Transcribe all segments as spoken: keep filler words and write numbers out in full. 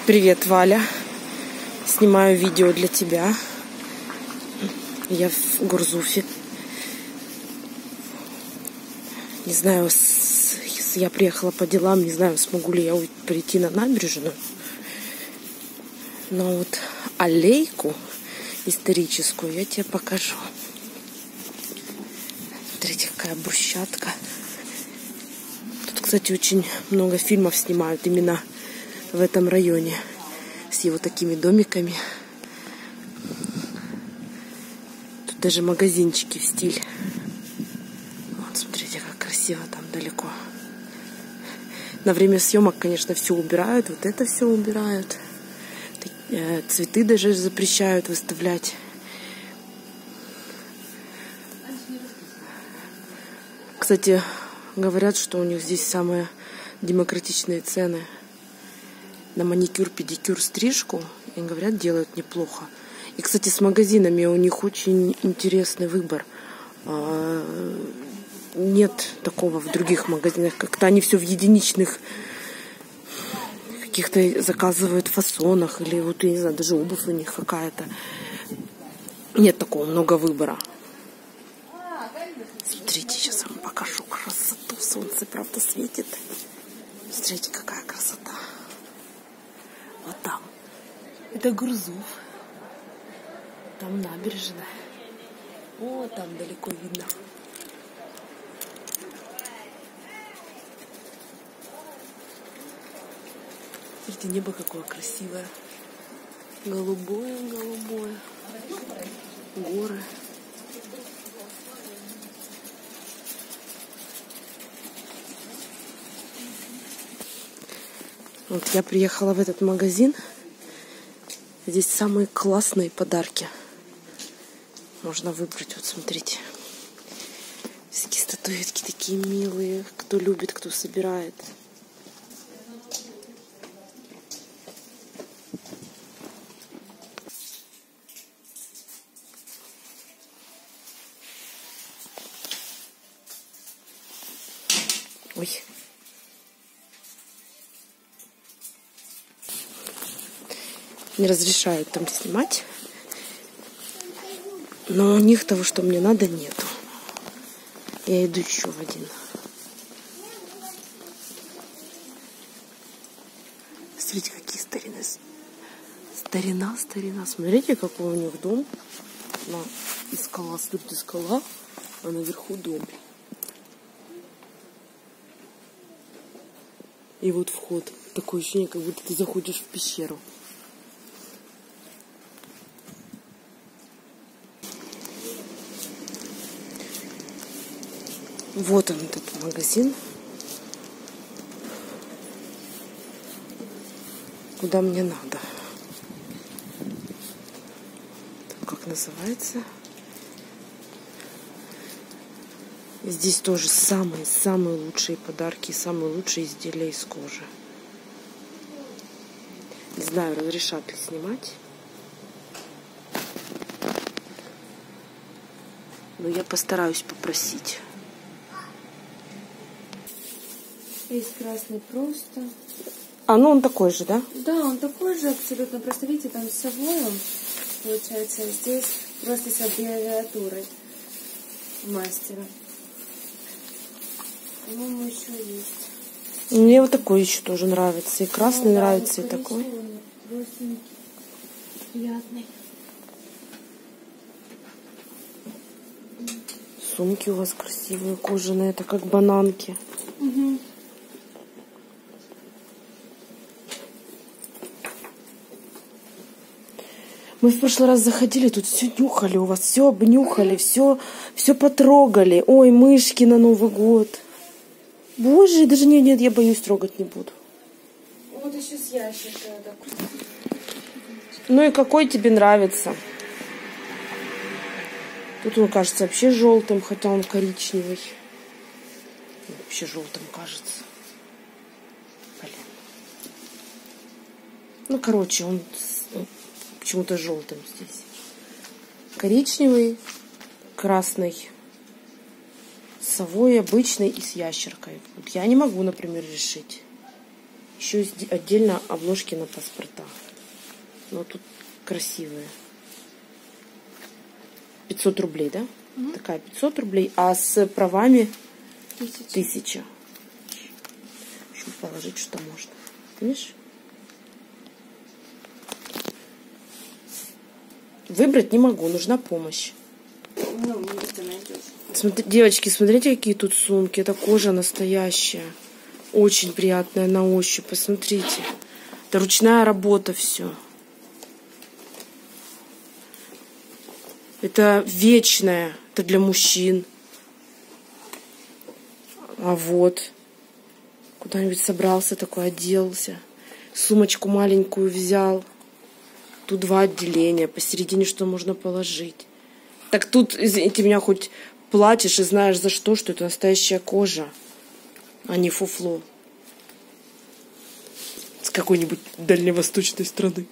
Привет, Валя. Снимаю видео для тебя. Я в Гурзуфе. Не знаю, с... я приехала по делам, не знаю, смогу ли я прийти на набережную. Но вот аллейку историческую я тебе покажу. Смотрите, какая брусчатка. Тут, кстати, очень много фильмов снимают именно в этом районе с его такими домиками. Тут даже магазинчики в стиль. Вот, смотрите, как красиво там далеко. На время съемок, конечно, все убирают. Вот это все убирают. Цветы даже запрещают выставлять. Кстати, говорят, что у них здесь самые демократичные цены на маникюр, педикюр, стрижку. И, говорят, делают неплохо. И, кстати, с магазинами у них очень интересный выбор. Нет такого в других магазинах. Как-то они все в единичных каких-то заказывают фасонах. Или вот, я не знаю, даже обувь у них какая-то. Нет такого много выбора. Смотрите, сейчас вам покажу красоту. Солнце, правда, светит. Смотрите, какая красота. Вот там. Это Гурзуф. Там набережная. О, там далеко видно. Смотрите, небо какое красивое. Голубое, голубое. Горы. Вот я приехала в этот магазин. Здесь самые классные подарки. Можно выбрать. Вот смотрите. Всякие статуэтки такие милые. Кто любит, кто собирает. Ой. Не разрешают там снимать. Но у них того, что мне надо, нету. Я иду еще в один. Смотрите, какие старины. Старина, старина. Смотрите, какой у них дом. На и скала, тут и скала, а наверху дом. И вот вход. Такое ощущение, как будто ты заходишь в пещеру. Вот он, этот магазин. Куда мне надо. Как называется? Здесь тоже самые-самые лучшие подарки, самые лучшие изделия из кожи. Не знаю, разрешат ли снимать. Но я постараюсь попросить. Есть красный просто. А, ну он такой же, да? Да, он такой же абсолютно. Просто видите, там с совой он, получается, здесь просто с аббревиатурой мастера. По-моему, еще есть. Мне вот такой еще тоже нравится. И красный ну, нравится, да, и такой. Простенький, приятный. Сумки у вас красивые, кожаные. Это как бананки. Угу. Мы в прошлый раз заходили, тут все нюхали у вас, все обнюхали, все, все потрогали. Ой, мышки на Новый год. Боже, даже нет, нет, я боюсь, трогать не буду. Вот еще с ящика. Ну и какой тебе нравится? Тут он кажется вообще желтым, хотя он коричневый. Вообще желтым кажется. Блин. Ну, короче, он почему-то желтым здесь. Коричневый, красный, с совой обычной и с ящеркой. Вот я не могу, например, решить. Еще есть отдельно обложки на паспорта. Но тут красивые. пятьсот рублей, да? Угу. Такая пятьсот рублей, а с правами тысяча. Еще положить что можно. Видишь? Выбрать не могу, нужна помощь. Ну, где ты найдешь? Смотри, девочки, смотрите, какие тут сумки. Это кожа настоящая. Очень приятная на ощупь. Посмотрите. Это ручная работа все. Это вечное. Это для мужчин. А вот. Куда-нибудь собрался такой, оделся. Сумочку маленькую взял. Тут два отделения. Посередине что можно положить. Так тут, извините меня, хоть платишь и знаешь за что, что это настоящая кожа, а не фуфло. С какой-нибудь дальневосточной страны.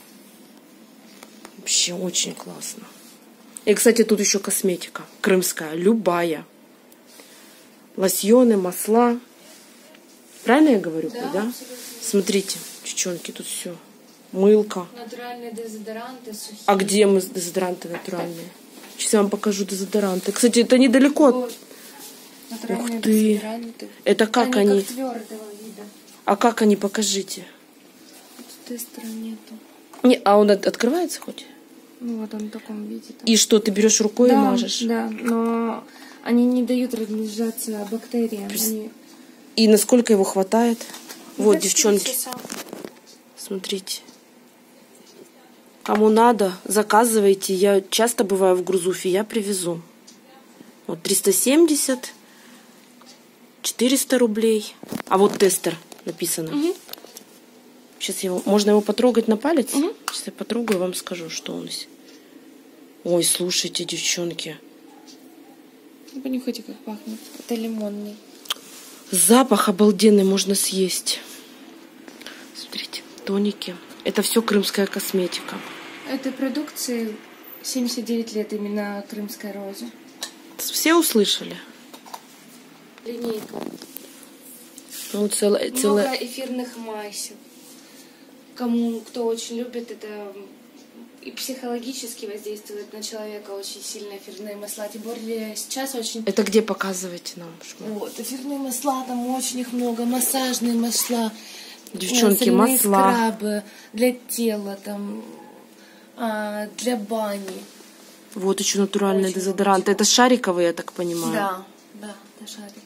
Вообще очень классно. И, кстати, тут еще косметика. Крымская. Любая. Лосьоны, масла. Правильно я говорю? Да, да? Смотрите, девчонки, тут все. Мылка. Натуральные дезодоранты, сухие. А где мы дезодоранты натуральные? Сейчас я вам покажу дезодоранты. Кстати, это недалеко. Вот. Ух ты. Это как они? Они как твердого вида. А как они? Покажите. Тут тестера нету. Не, а он от- открывается хоть? Ну вот он в таком виде. Там. И что, ты берешь рукой да, и мажешь? Да, но они не дают размножаться бактериям. Они... И насколько его хватает? Ну, Вот, девчонки. Часа. Смотрите. Кому надо, заказывайте. Я часто бываю в Грузуфе, я привезу. Вот триста семьдесят, четыреста рублей. А вот тестер написано. Угу. Сейчас его, можно его потрогать на палец? Угу. Сейчас я потрогаю, вам скажу, что он здесь. Ой, слушайте, девчонки. Ну, понюхайте, как пахнет. Это лимонный. Запах обалденный, можно съесть. Смотрите, тоники. Это все крымская косметика. Этой продукции семьдесят девять лет именно крымской розе. Все услышали? Линейка. Ну, целая, целая... Много эфирных масел. Кому, кто очень любит, это и психологически воздействует на человека очень сильно эфирные масла. Тем более сейчас очень... Это где показываете нам? Вот, эфирные масла, там очень их много. Массажные масла. Девчонки, масла. Скрабы для тела, там, а, для бани. Вот еще натуральные Очень дезодоранты. Это шариковые, я так понимаю. Да, да, это шариковые.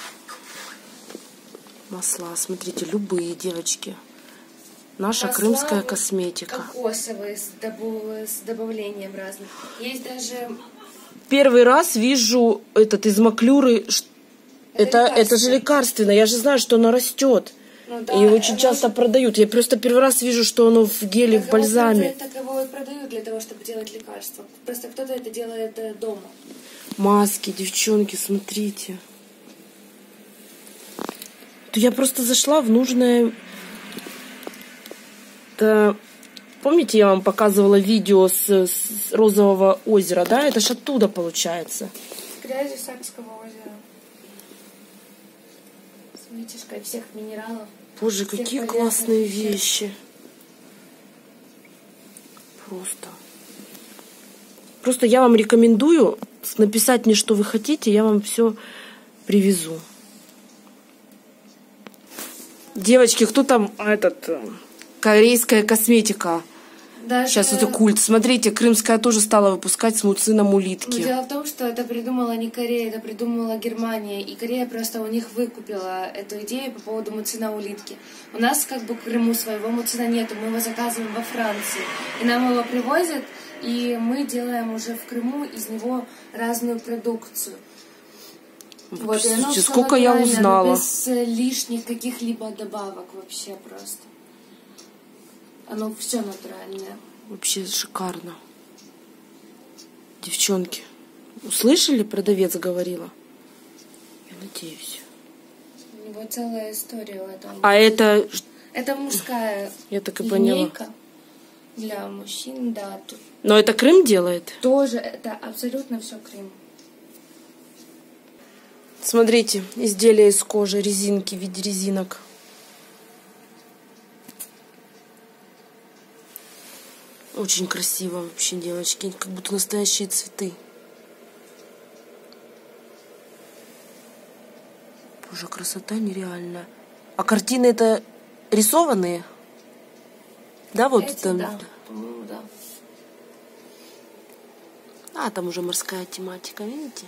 Масла, смотрите, любые, девочки. Наша Масла крымская косметика. Кокосовые с, добав... с добавлением разных. Есть даже... Первый раз вижу этот из маклюры. Это, это, это же лекарственно. Я же знаю, что оно растет. Ну, да, и очень часто же... продают. Я просто первый раз вижу, что оно в геле, так в бальзаме. Так его и продают для того, чтобы делать лекарства. Просто кто-то это делает дома. Маски, девчонки, смотрите. То я просто зашла в нужное... Это... Помните, я вам показывала видео с, с Розового озера, да? Это ж оттуда получается. Грязи Сакского озера. С вытяжкой всех минералов. Боже, какие классные вещи. Просто. Просто я вам рекомендую написать мне, что вы хотите, я вам все привезу. Девочки, кто там этот... Корейская косметика. Даже... Сейчас это культ. Смотрите, крымская тоже стала выпускать с муцином улитки. Но дело в том, что это придумала не Корея, это придумала Германия. И Корея просто у них выкупила эту идею по поводу муцина улитки. У нас как бы в Крыму своего муцина нету, мы его заказываем во Франции. И нам его привозят, и мы делаем уже в Крыму из него разную продукцию. Вот, и оно сколько я узнала. Без лишних каких-либо добавок вообще просто. Оно все натуральное. Вообще шикарно. Девчонки, услышали, продавец говорила? Я надеюсь. У него целая история в этом. А это... Это мужская Я так и линейка поняла. Для мужчин, да. Тут но это Крым делает? тоже, это абсолютно все Крым. Смотрите, изделия из кожи, резинки в виде резинок. Очень красиво вообще, девочки. Как будто настоящие цветы. Боже, красота нереальная. А картины это рисованные? Да, вот Эти, там. да, по-моему, да. А, там уже морская тематика, видите?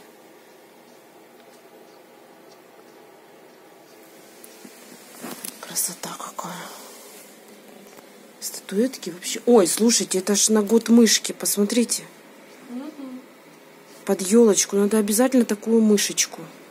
Красота какая. Статуэтки вообще. Ой, слушайте, это ж на год мышки, посмотрите. Угу. Под елочку. Надо обязательно такую мышечку.